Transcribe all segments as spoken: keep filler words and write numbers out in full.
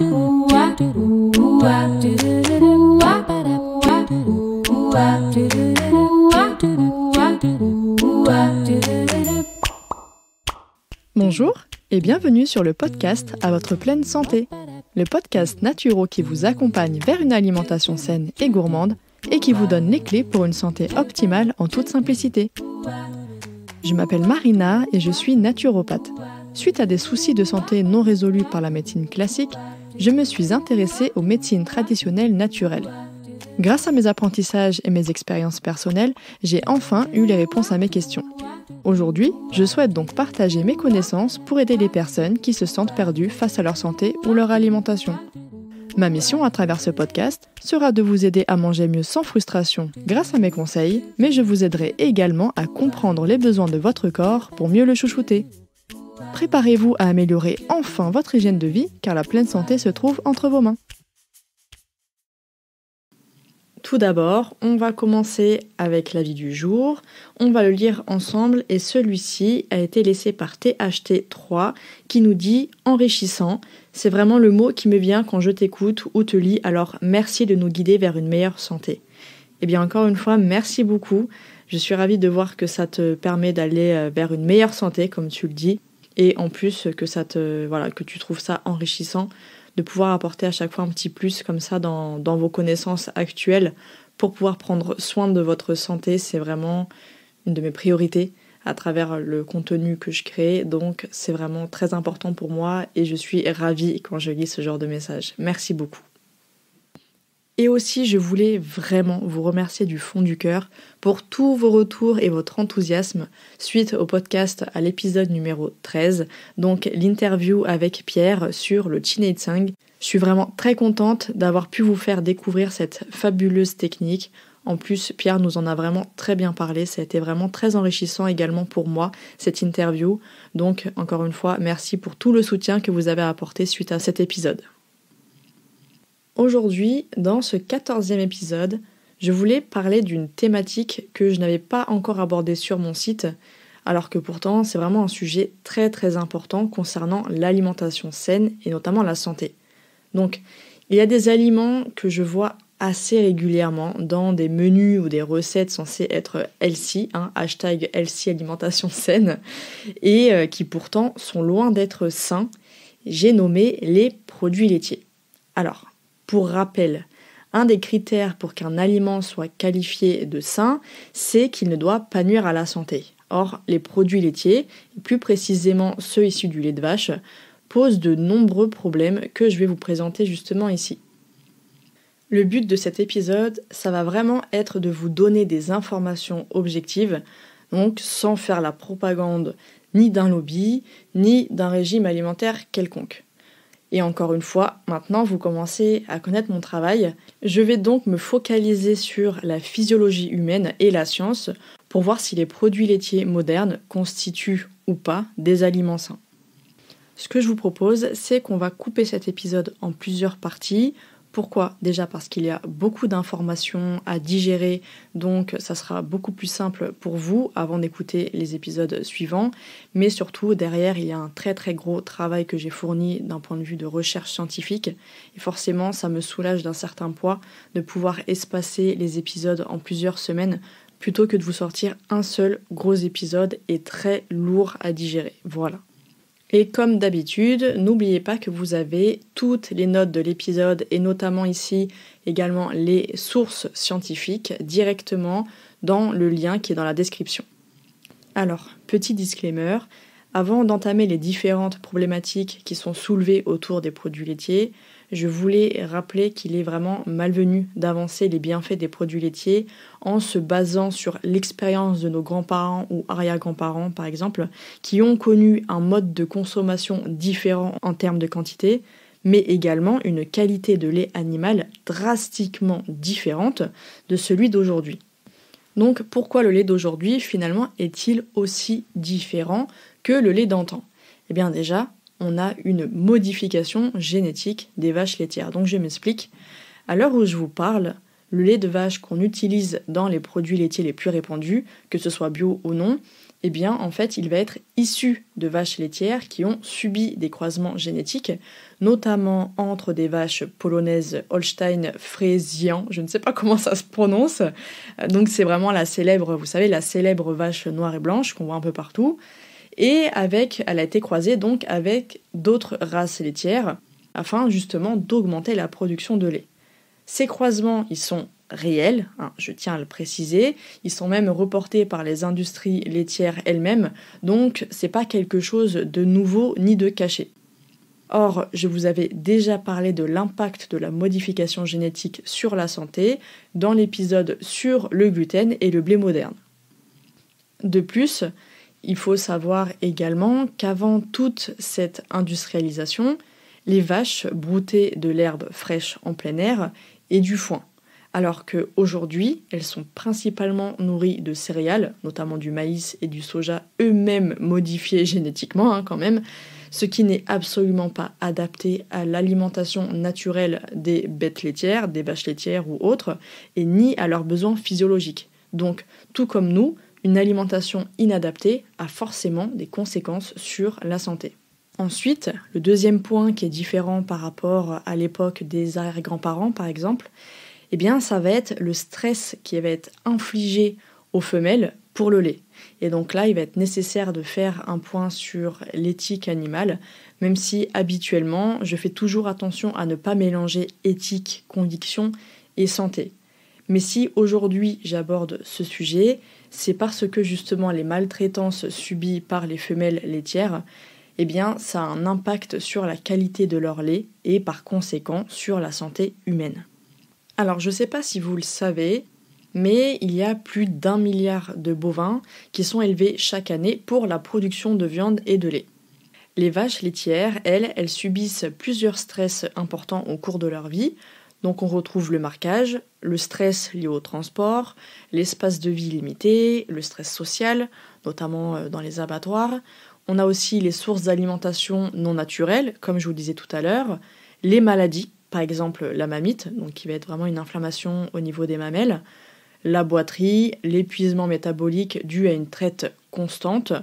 Bonjour et bienvenue sur le podcast À votre pleine santé, le podcast naturo qui vous accompagne vers une alimentation saine et gourmande et qui vous donne les clés pour une santé optimale en toute simplicité. Je m'appelle Marina et je suis naturopathe. Suite à des soucis de santé non résolus par la médecine classique, je me suis intéressée aux médecines traditionnelles naturelles. Grâce à mes apprentissages et mes expériences personnelles, j'ai enfin eu les réponses à mes questions. Aujourd'hui, je souhaite donc partager mes connaissances pour aider les personnes qui se sentent perdues face à leur santé ou leur alimentation. Ma mission à travers ce podcast sera de vous aider à manger mieux sans frustration grâce à mes conseils, mais je vous aiderai également à comprendre les besoins de votre corps pour mieux le chouchouter. Préparez-vous à améliorer enfin votre hygiène de vie car la pleine santé se trouve entre vos mains. Tout d'abord, on va commencer avec l'avis du jour. On va le lire ensemble et celui-ci a été laissé par T H T trois qui nous dit « enrichissant ». C'est vraiment le mot qui me vient quand je t'écoute ou te lis, alors merci de nous guider vers une meilleure santé. Eh bien encore une fois, merci beaucoup. Je suis ravie de voir que ça te permet d'aller vers une meilleure santé, comme tu le dis, et en plus que, ça te, voilà, que tu trouves ça enrichissant de pouvoir apporter à chaque fois un petit plus comme ça dans, dans vos connaissances actuelles pour pouvoir prendre soin de votre santé. C'est vraiment une de mes priorités à travers le contenu que je crée, donc c'est vraiment très important pour moi et je suis ravie quand je lis ce genre de message. Merci beaucoup. Et aussi, je voulais vraiment vous remercier du fond du cœur pour tous vos retours et votre enthousiasme suite au podcast à l'épisode numéro treize, donc l'interview avec Pierre sur le Chinetsang. Je suis vraiment très contente d'avoir pu vous faire découvrir cette fabuleuse technique. En plus, Pierre nous en a vraiment très bien parlé, ça a été vraiment très enrichissant également pour moi, cette interview. Donc, encore une fois, merci pour tout le soutien que vous avez apporté suite à cet épisode. Aujourd'hui, dans ce quatorzième épisode, je voulais parler d'une thématique que je n'avais pas encore abordée sur mon site, alors que pourtant c'est vraiment un sujet très très important concernant l'alimentation saine et notamment la santé. Donc, il y a des aliments que je vois assez régulièrement dans des menus ou des recettes censées être healthy, hein, hashtag healthy alimentation saine, et euh, qui pourtant sont loin d'être sains. J'ai nommé les produits laitiers. Alors, pour rappel, un des critères pour qu'un aliment soit qualifié de sain, c'est qu'il ne doit pas nuire à la santé. Or, les produits laitiers, et plus précisément ceux issus du lait de vache, posent de nombreux problèmes que je vais vous présenter justement ici. Le but de cet épisode, ça va vraiment être de vous donner des informations objectives, donc sans faire la propagande ni d'un lobby, ni d'un régime alimentaire quelconque. Et encore une fois, maintenant vous commencez à connaître mon travail. Je vais donc me focaliser sur la physiologie humaine et la science pour voir si les produits laitiers modernes constituent ou pas des aliments sains. Ce que je vous propose, c'est qu'on va couper cet épisode en plusieurs parties. Pourquoi ? Déjà parce qu'il y a beaucoup d'informations à digérer, donc ça sera beaucoup plus simple pour vous avant d'écouter les épisodes suivants. Mais surtout, derrière, il y a un très très gros travail que j'ai fourni d'un point de vue de recherche scientifique. Et forcément, ça me soulage d'un certain poids de pouvoir espacer les épisodes en plusieurs semaines plutôt que de vous sortir un seul gros épisode et très lourd à digérer. Voilà. Et comme d'habitude, n'oubliez pas que vous avez toutes les notes de l'épisode et notamment ici également les sources scientifiques directement dans le lien qui est dans la description. Alors, petit disclaimer, avant d'entamer les différentes problématiques qui sont soulevées autour des produits laitiers, je voulais rappeler qu'il est vraiment malvenu d'avancer les bienfaits des produits laitiers en se basant sur l'expérience de nos grands-parents ou arrière-grands-parents par exemple, qui ont connu un mode de consommation différent en termes de quantité, mais également une qualité de lait animal drastiquement différente de celui d'aujourd'hui. Donc pourquoi le lait d'aujourd'hui finalement est-il aussi différent que le lait d'antan ? Eh bien déjà, on a une modification génétique des vaches laitières. Donc je m'explique. À l'heure où je vous parle, le lait de vache qu'on utilise dans les produits laitiers les plus répandus, que ce soit bio ou non, eh bien en fait il va être issu de vaches laitières qui ont subi des croisements génétiques, notamment entre des vaches polonaises Holstein Friesian, je ne sais pas comment ça se prononce, donc c'est vraiment la célèbre, vous savez, la célèbre vache noire et blanche qu'on voit un peu partout, et avec, elle a été croisée donc avec d'autres races laitières, afin justement d'augmenter la production de lait. Ces croisements, ils sont réels, hein, je tiens à le préciser, ils sont même reportés par les industries laitières elles-mêmes, donc c'est pas quelque chose de nouveau ni de caché. Or, je vous avais déjà parlé de l'impact de la modification génétique sur la santé dans l'épisode sur le gluten et le blé moderne. De plus, il faut savoir également qu'avant toute cette industrialisation, les vaches broutaient de l'herbe fraîche en plein air et du foin, alors qu'aujourd'hui, elles sont principalement nourries de céréales, notamment du maïs et du soja, eux-mêmes modifiés génétiquement hein, quand même, ce qui n'est absolument pas adapté à l'alimentation naturelle des bêtes laitières, des vaches laitières ou autres, et ni à leurs besoins physiologiques. Donc, tout comme nous, une alimentation inadaptée a forcément des conséquences sur la santé. Ensuite, le deuxième point qui est différent par rapport à l'époque des arrière-grands-parents par exemple, eh bien ça va être le stress qui va être infligé aux femelles pour le lait. Et donc là, il va être nécessaire de faire un point sur l'éthique animale, même si habituellement, je fais toujours attention à ne pas mélanger éthique, conviction et santé. Mais si aujourd'hui j'aborde ce sujet, c'est parce que justement les maltraitances subies par les femelles laitières, eh bien ça a un impact sur la qualité de leur lait et par conséquent sur la santé humaine. Alors je ne sais pas si vous le savez, mais il y a plus d'un milliard de bovins qui sont élevés chaque année pour la production de viande et de lait. Les vaches laitières, elles, elles subissent plusieurs stress importants au cours de leur vie. Donc on retrouve le marquage, le stress lié au transport, l'espace de vie limité, le stress social, notamment dans les abattoirs. On a aussi les sources d'alimentation non naturelles, comme je vous disais tout à l'heure, les maladies, par exemple la mamite, donc qui va être vraiment une inflammation au niveau des mamelles, la boiterie, l'épuisement métabolique dû à une traite constante,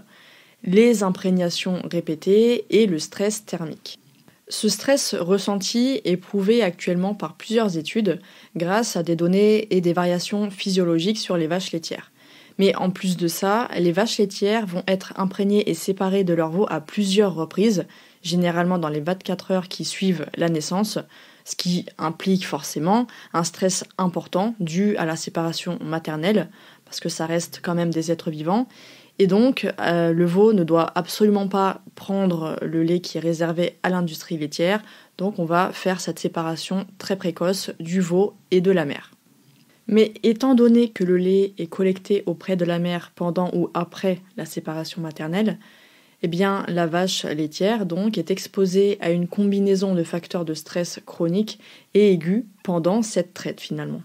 les imprégnations répétées et le stress thermique. Ce stress ressenti est prouvé actuellement par plusieurs études grâce à des données et des variations physiologiques sur les vaches laitières. Mais en plus de ça, les vaches laitières vont être imprégnées et séparées de leur veau à plusieurs reprises, généralement dans les vingt-quatre heures qui suivent la naissance, ce qui implique forcément un stress important dû à la séparation maternelle, parce que ça reste quand même des êtres vivants. Et donc, euh, le veau ne doit absolument pas prendre le lait qui est réservé à l'industrie laitière, donc on va faire cette séparation très précoce du veau et de la mère. Mais étant donné que le lait est collecté auprès de la mère pendant ou après la séparation maternelle, eh bien la vache laitière donc est exposée à une combinaison de facteurs de stress chroniques et aigus pendant cette traite finalement.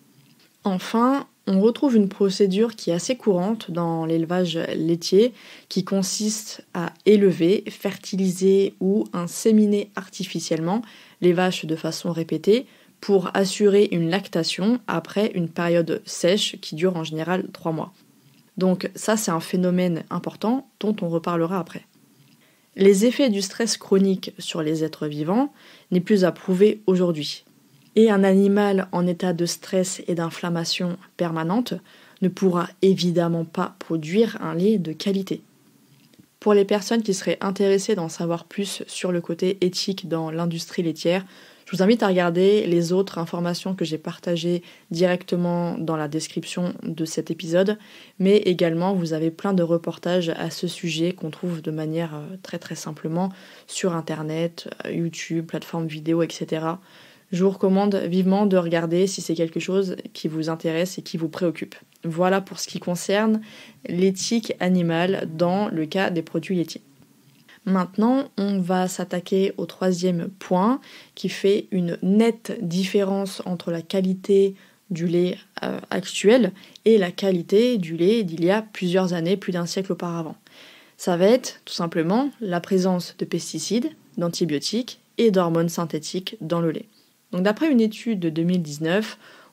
Enfin, on retrouve une procédure qui est assez courante dans l'élevage laitier qui consiste à élever, fertiliser ou inséminer artificiellement les vaches de façon répétée pour assurer une lactation après une période sèche qui dure en général trois mois. Donc ça, c'est un phénomène important dont on reparlera après. Les effets du stress chronique sur les êtres vivants n'est plus à prouver aujourd'hui. Et un animal en état de stress et d'inflammation permanente ne pourra évidemment pas produire un lait de qualité. Pour les personnes qui seraient intéressées d'en savoir plus sur le côté éthique dans l'industrie laitière, je vous invite à regarder les autres informations que j'ai partagées directement dans la description de cet épisode, mais également vous avez plein de reportages à ce sujet qu'on trouve de manière très très simplement sur internet, YouTube, plateformes vidéo, et cetera. Je vous recommande vivement de regarder si c'est quelque chose qui vous intéresse et qui vous préoccupe. Voilà pour ce qui concerne l'éthique animale dans le cas des produits laitiers. Maintenant, on va s'attaquer au troisième point qui fait une nette différence entre la qualité du lait euh, actuel et la qualité du lait d'il y a plusieurs années, plus d'un siècle auparavant. Ça va être tout simplement la présence de pesticides, d'antibiotiques et d'hormones synthétiques dans le lait. Donc d'après une étude de deux mille dix-neuf,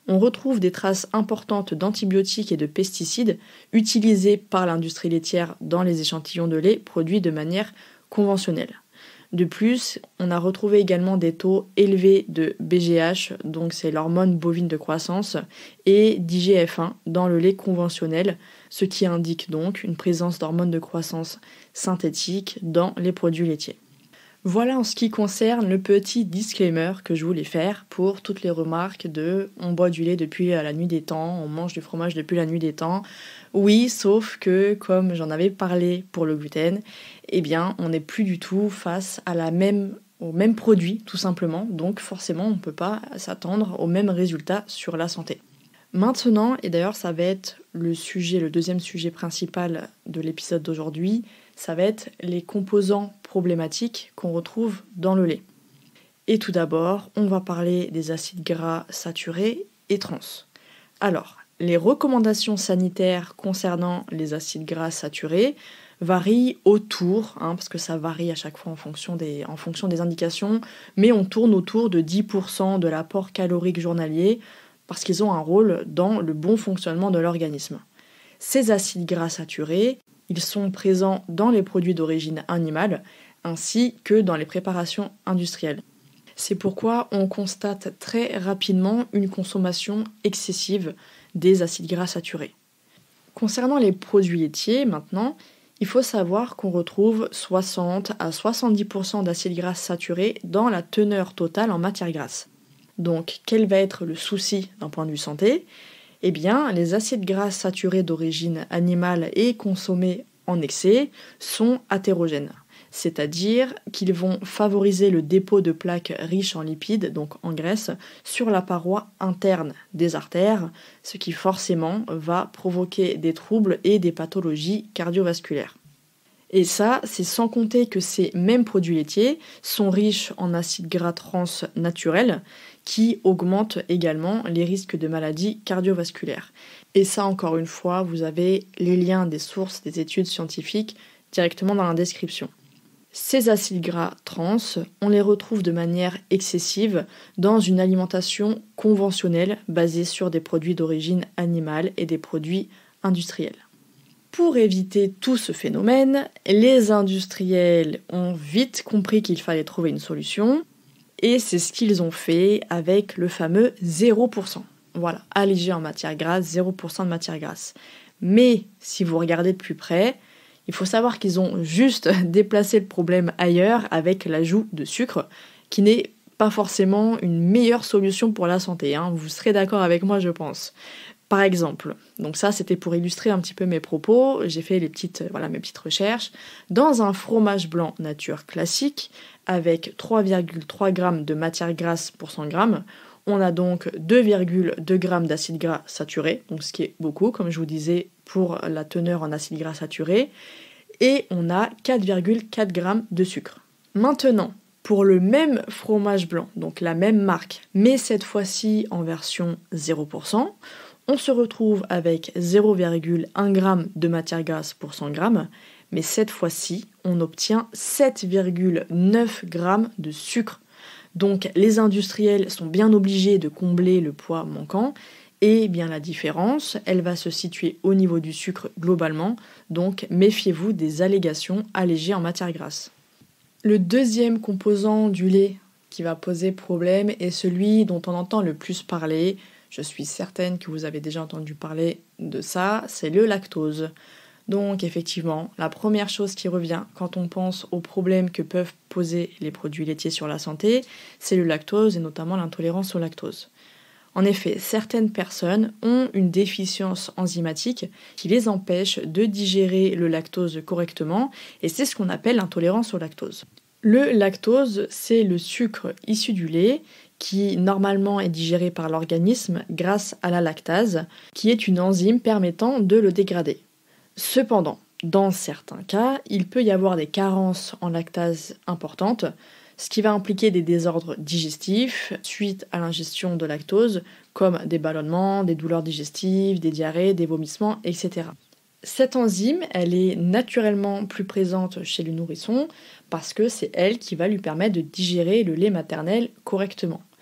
on retrouve des traces importantes d'antibiotiques et de pesticides utilisés par l'industrie laitière dans les échantillons de lait produits de manière conventionnelle. De plus, on a retrouvé également des taux élevés de B G H, donc c'est l'hormone bovine de croissance, et d'I G F un dans le lait conventionnel, ce qui indique donc une présence d'hormones de croissance synthétiques dans les produits laitiers. Voilà en ce qui concerne le petit disclaimer que je voulais faire pour toutes les remarques de « on boit du lait depuis la nuit des temps, on mange du fromage depuis la nuit des temps ». Oui, sauf que, comme j'en avais parlé pour le gluten, eh bien, on n'est plus du tout face à la même, au même produit, tout simplement. Donc forcément, on ne peut pas s'attendre aux mêmes résultats sur la santé. Maintenant, et d'ailleurs ça va être le sujet, le deuxième sujet principal de l'épisode d'aujourd'hui, ça va être les composants problématiques qu'on retrouve dans le lait. Et tout d'abord, on va parler des acides gras saturés et trans. Alors, les recommandations sanitaires concernant les acides gras saturés varient autour, hein, parce que ça varie à chaque fois en fonction des, en fonction des indications, mais on tourne autour de dix pour cent de l'apport calorique journalier, parce qu'ils ont un rôle dans le bon fonctionnement de l'organisme. Ces acides gras saturés, ils sont présents dans les produits d'origine animale, ainsi que dans les préparations industrielles. C'est pourquoi on constate très rapidement une consommation excessive des acides gras saturés. Concernant les produits laitiers, maintenant, il faut savoir qu'on retrouve soixante à soixante-dix pour cent d'acides gras saturés dans la teneur totale en matière grasse. Donc, quel va être le souci d'un point de vue santé ? Eh bien, les acides gras saturés d'origine animale et consommés en excès sont athérogènes, c'est-à-dire qu'ils vont favoriser le dépôt de plaques riches en lipides, donc en graisse, sur la paroi interne des artères, ce qui forcément va provoquer des troubles et des pathologies cardiovasculaires. Et ça, c'est sans compter que ces mêmes produits laitiers sont riches en acides gras trans naturels qui augmentent également les risques de maladies cardiovasculaires. Et ça, encore une fois, vous avez les liens des sources des études scientifiques directement dans la description. Ces acides gras trans, on les retrouve de manière excessive dans une alimentation conventionnelle basée sur des produits d'origine animale et des produits industriels. Pour éviter tout ce phénomène, les industriels ont vite compris qu'il fallait trouver une solution, et c'est ce qu'ils ont fait avec le fameux zéro pour cent. Voilà, allégé en matière grasse, zéro pour cent de matière grasse. Mais si vous regardez de plus près, il faut savoir qu'ils ont juste déplacé le problème ailleurs avec l'ajout de sucre, qui n'est pas forcément une meilleure solution pour la santé, hein. Vous serez d'accord avec moi, je pense. Par exemple, donc ça c'était pour illustrer un petit peu mes propos, j'ai fait les petites, voilà, mes petites recherches. Dans un fromage blanc nature classique, avec trois virgule trois grammes de matière grasse pour cent grammes, on a donc deux virgule deux grammes d'acides gras saturés, donc ce qui est beaucoup, comme je vous disais, pour la teneur en acides gras saturés, et on a quatre virgule quatre grammes de sucre. Maintenant, pour le même fromage blanc, donc la même marque, mais cette fois-ci en version zéro pour cent, on se retrouve avec zéro virgule un gramme de matière grasse pour cent grammes, mais cette fois-ci, on obtient sept virgule neuf grammes de sucre. Donc les industriels sont bien obligés de combler le poids manquant, et bien la différence, elle va se situer au niveau du sucre globalement, donc méfiez-vous des allégations allégées en matière grasse. Le deuxième composant du lait qui va poser problème est celui dont on entend le plus parler. Je suis certaine que vous avez déjà entendu parler de ça, c'est le lactose. Donc effectivement, la première chose qui revient quand on pense aux problèmes que peuvent poser les produits laitiers sur la santé, c'est le lactose et notamment l'intolérance au lactose. En effet, certaines personnes ont une déficience enzymatique qui les empêche de digérer le lactose correctement et c'est ce qu'on appelle l'intolérance au lactose. Le lactose, c'est le sucre issu du lait qui normalement est digéré par l'organisme grâce à la lactase, qui est une enzyme permettant de le dégrader. Cependant, dans certains cas, il peut y avoir des carences en lactase importantes, ce qui va impliquer des désordres digestifs suite à l'ingestion de lactose, comme des ballonnements, des douleurs digestives, des diarrhées, des vomissements, et cetera. Cette enzyme, elle est naturellement plus présente chez le nourrisson parce que c'est elle qui va lui permettre de digérer le lait maternel correctement.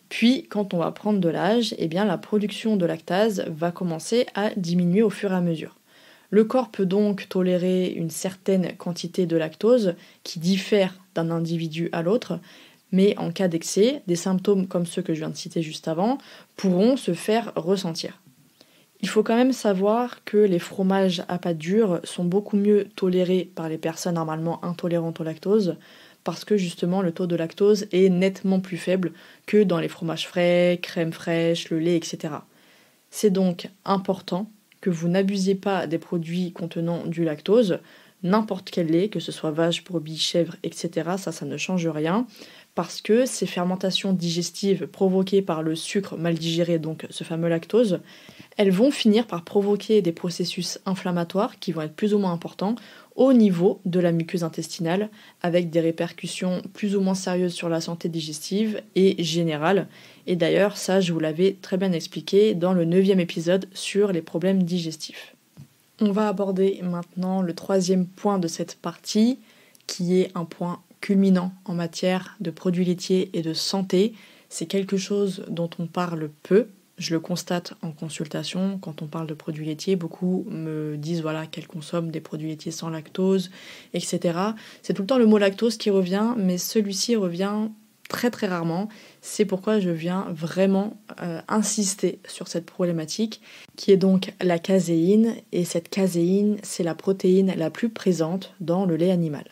Puis, quand on va prendre de l'âge, eh bien, la production de lactase va commencer à diminuer au fur et à mesure. Le corps peut donc tolérer une certaine quantité de lactose qui diffère d'un individu à l'autre, mais en cas d'excès, des symptômes comme ceux que je viens de citer juste avant pourront se faire ressentir. Il faut quand même savoir que les fromages à pâte dure sont beaucoup mieux tolérés par les personnes normalement intolérantes au lactose, parce que justement le taux de lactose est nettement plus faible que dans les fromages frais, crème fraîche, le lait, et cetera. C'est donc important que vous n'abusiez pas des produits contenant du lactose, n'importe quel lait, que ce soit vache, brebis, chèvre, et cetera, ça, ça ne change rien, parce que ces fermentations digestives provoquées par le sucre mal digéré, donc ce fameux lactose, elles vont finir par provoquer des processus inflammatoires qui vont être plus ou moins importants au niveau de la muqueuse intestinale, avec des répercussions plus ou moins sérieuses sur la santé digestive et générale. Et d'ailleurs, ça, je vous l'avais très bien expliqué dans le neuvième épisode sur les problèmes digestifs. On va aborder maintenant le troisième point de cette partie, qui est un point culminant en matière de produits laitiers et de santé. C'est quelque chose dont on parle peu. Je le constate en consultation, quand on parle de produits laitiers, beaucoup me disent voilà qu'elles consomment des produits laitiers sans lactose, et cetera. C'est tout le temps le mot lactose qui revient, mais celui-ci revient très très rarement. C'est pourquoi je viens vraiment euh, insister sur cette problématique, qui est donc la caséine, et cette caséine, c'est la protéine la plus présente dans le lait animal.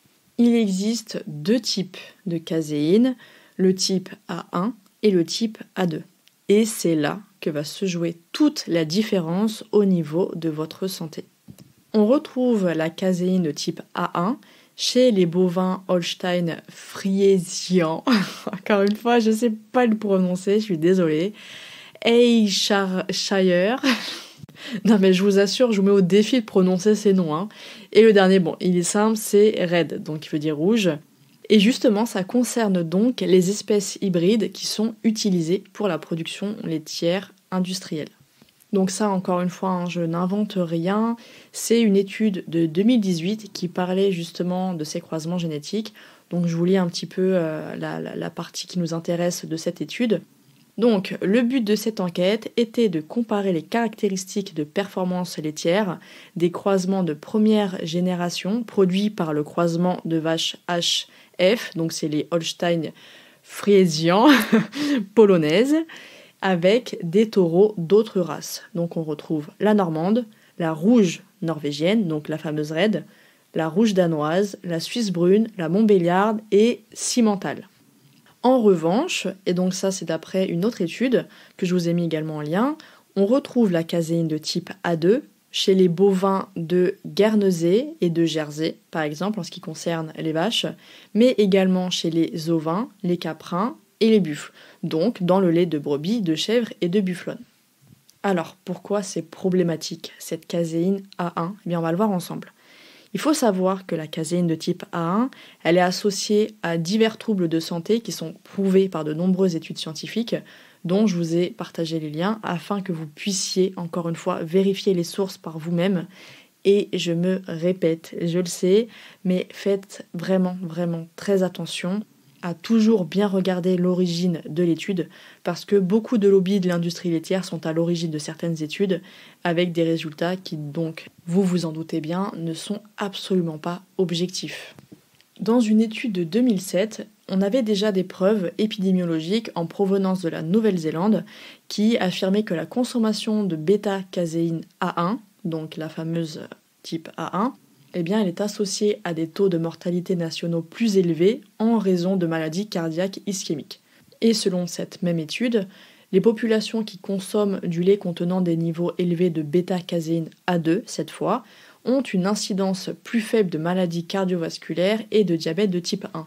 Il existe deux types de caséine, le type A un et le type A deux. Et c'est là que va se jouer toute la différence au niveau de votre santé. On retrouve la caséine de type A un chez les bovins Holstein Friesian. Encore une fois, je ne sais pas le prononcer, je suis désolée. Ayrshire. Non mais je vous assure, je vous mets au défi de prononcer ces noms. Hein. Et le dernier, bon, il est simple, c'est Red, donc il veut dire rouge. Et justement, ça concerne donc les espèces hybrides qui sont utilisées pour la production laitière industrielle. Donc ça, encore une fois, hein, je n'invente rien. C'est une étude de deux mille dix-huit qui parlait justement de ces croisements génétiques. Donc je vous lis un petit peu euh, la, la, la partie qui nous intéresse de cette étude. Donc, le but de cette enquête était de comparer les caractéristiques de performance laitière des croisements de première génération produits par le croisement de vaches H F, donc c'est les Holstein Friesian polonaises, avec des taureaux d'autres races. Donc on retrouve la normande, la rouge norvégienne, donc la fameuse Red, la rouge danoise, la suisse brune, la montbéliarde et cimentale. En revanche, et donc ça c'est d'après une autre étude que je vous ai mis également en lien, on retrouve la caséine de type A deux chez les bovins de Guernesey et de Jersey, par exemple en ce qui concerne les vaches, mais également chez les ovins, les caprins et les buffles, donc dans le lait de brebis, de chèvre et de bufflonne. Alors, pourquoi c'est problématique cette caséine A un ? Eh bien, on va le voir ensemble. Il faut savoir que la caséine de type A un, elle est associée à divers troubles de santé qui sont prouvés par de nombreuses études scientifiques, dont je vous ai partagé les liens afin que vous puissiez, encore une fois, vérifier les sources par vous-même. Et je me répète, je le sais, mais faites vraiment, vraiment très attention à toujours bien regarder l'origine de l'étude, parce que beaucoup de lobbies de l'industrie laitière sont à l'origine de certaines études, avec des résultats qui, donc, vous vous en doutez bien, ne sont absolument pas objectifs. Dans une étude de deux mille sept, on avait déjà des preuves épidémiologiques en provenance de la Nouvelle-Zélande qui affirmaient que la consommation de bêta-caséine A un, donc la fameuse type A un, eh bien, elle est associée à des taux de mortalité nationaux plus élevés en raison de maladies cardiaques ischémiques. Et selon cette même étude, les populations qui consomment du lait contenant des niveaux élevés de bêta-caséine A deux, cette fois, ont une incidence plus faible de maladies cardiovasculaires et de diabète de type un.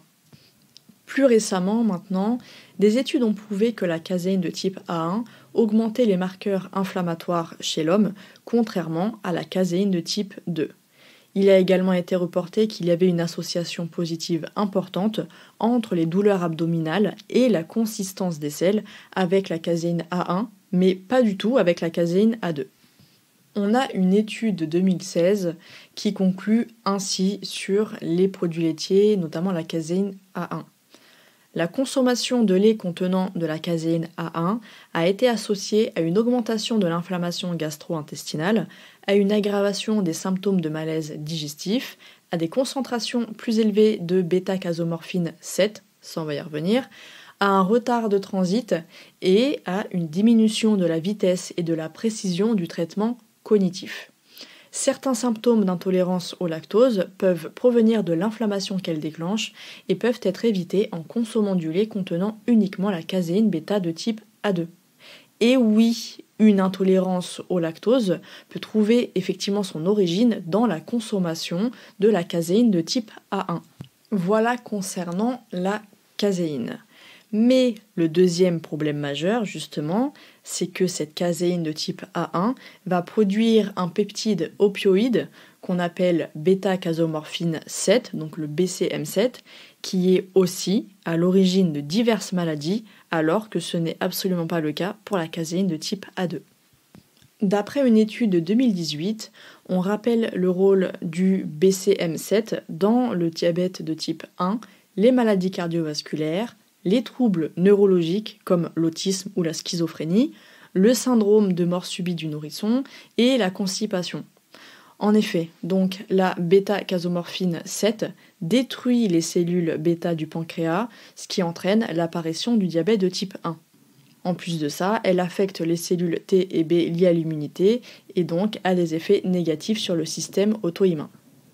Plus récemment, maintenant, des études ont prouvé que la caséine de type A un augmentait les marqueurs inflammatoires chez l'homme, contrairement à la caséine de type deux. Il a également été reporté qu'il y avait une association positive importante entre les douleurs abdominales et la consistance des selles avec la caséine A un, mais pas du tout avec la caséine A deux. On a une étude de deux mille seize qui conclut ainsi sur les produits laitiers, notamment la caséine A un. La consommation de lait contenant de la caséine A un a été associée à une augmentation de l'inflammation gastro-intestinale, à une aggravation des symptômes de malaise digestif, à des concentrations plus élevées de bêta-casomorphine sept, ça on va y revenir, à un retard de transit et à une diminution de la vitesse et de la précision du traitement cognitif. Certains symptômes d'intolérance au lactose peuvent provenir de l'inflammation qu'elle déclenche et peuvent être évités en consommant du lait contenant uniquement la caséine bêta de type A deux. Et oui, une intolérance au lactose peut trouver effectivement son origine dans la consommation de la caséine de type A un. Voilà concernant la caséine. Mais le deuxième problème majeur, justement, c'est que cette caséine de type A un va produire un peptide opioïde qu'on appelle bêta-casomorphine sept, donc le B C M sept, qui est aussi à l'origine de diverses maladies, alors que ce n'est absolument pas le cas pour la caséine de type A deux. D'après une étude de deux mille dix-huit, on rappelle le rôle du B C M sept dans le diabète de type un, les maladies cardiovasculaires, les troubles neurologiques comme l'autisme ou la schizophrénie, le syndrome de mort subite du nourrisson et la constipation. En effet, donc la bêta-casomorphine sept détruit les cellules bêta du pancréas, ce qui entraîne l'apparition du diabète de type un. En plus de ça, elle affecte les cellules T et B liées à l'immunité et donc a des effets négatifs sur le système auto-immun.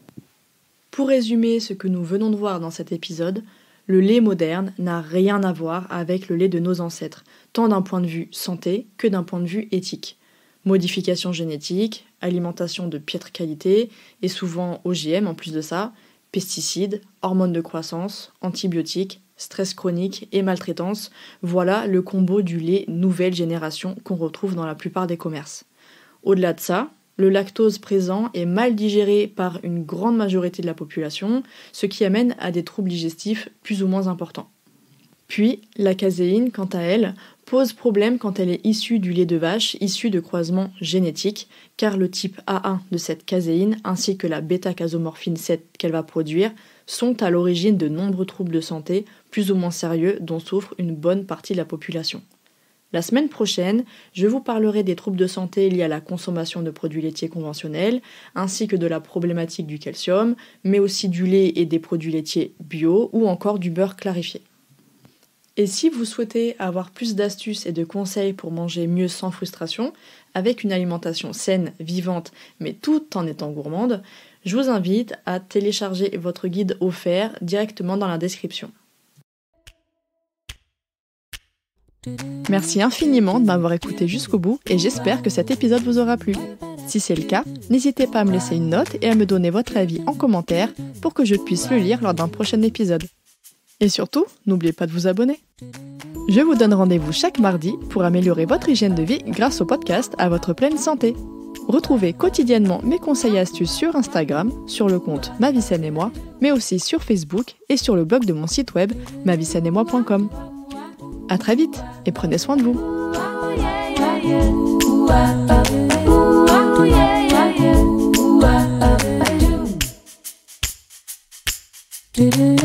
Pour résumer ce que nous venons de voir dans cet épisode, le lait moderne n'a rien à voir avec le lait de nos ancêtres, tant d'un point de vue santé que d'un point de vue éthique. Modification génétique, alimentation de piètre qualité, et souvent O G M en plus de ça, pesticides, hormones de croissance, antibiotiques, stress chronique et maltraitance, voilà le combo du lait nouvelle génération qu'on retrouve dans la plupart des commerces. Au-delà de ça, le lactose présent est mal digéré par une grande majorité de la population, ce qui amène à des troubles digestifs plus ou moins importants. Puis, la caséine, quant à elle, pose problème quand elle est issue du lait de vache issu de croisements génétiques, car le type A un de cette caséine ainsi que la bêta-casomorphine sept qu'elle va produire sont à l'origine de nombreux troubles de santé plus ou moins sérieux dont souffre une bonne partie de la population. La semaine prochaine, je vous parlerai des troubles de santé liés à la consommation de produits laitiers conventionnels, ainsi que de la problématique du calcium, mais aussi du lait et des produits laitiers bio ou encore du beurre clarifié. Et si vous souhaitez avoir plus d'astuces et de conseils pour manger mieux sans frustration, avec une alimentation saine, vivante, mais tout en étant gourmande, je vous invite à télécharger votre guide offert directement dans la description. Merci infiniment de m'avoir écouté jusqu'au bout et j'espère que cet épisode vous aura plu. Si c'est le cas, n'hésitez pas à me laisser une note et à me donner votre avis en commentaire pour que je puisse le lire lors d'un prochain épisode. Et surtout, n'oubliez pas de vous abonner. Je vous donne rendez-vous chaque mardi pour améliorer votre hygiène de vie grâce au podcast À votre pleine santé. Retrouvez quotidiennement mes conseils et astuces sur Instagram, sur le compte Ma Vie Saine et Moi, mais aussi sur Facebook et sur le blog de mon site web ma vie saine et moi point com. À très vite et prenez soin de vous.